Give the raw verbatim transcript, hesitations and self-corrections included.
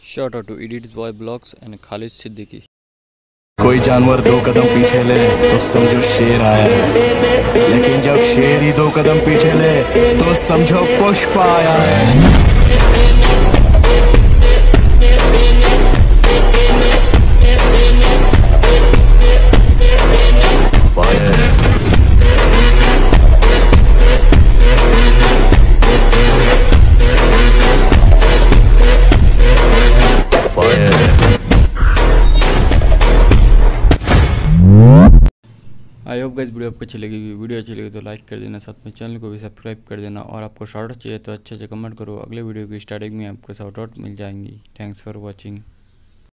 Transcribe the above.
Shout out to Edits Boy Blogs and Khalid Siddiqui. कोई जानवर दो कदम पीछे ले तो समझो शेर आया है, लेकिन जब शेर ही दो कदम पीछे ले तो समझो पुष्प आया है। आई होप गाइस वीडियो आपको अच्छी लगी। वीडियो अच्छी लगी तो लाइक कर देना, साथ में चैनल को भी सब्सक्राइब कर देना, और आपको शॉर्ट चाहिए तो अच्छे अच्छे कमेंट करो। अगले वीडियो की स्टार्टिंग में आपको शॉर्ट आउट मिल जाएंगी। Thanks for watching.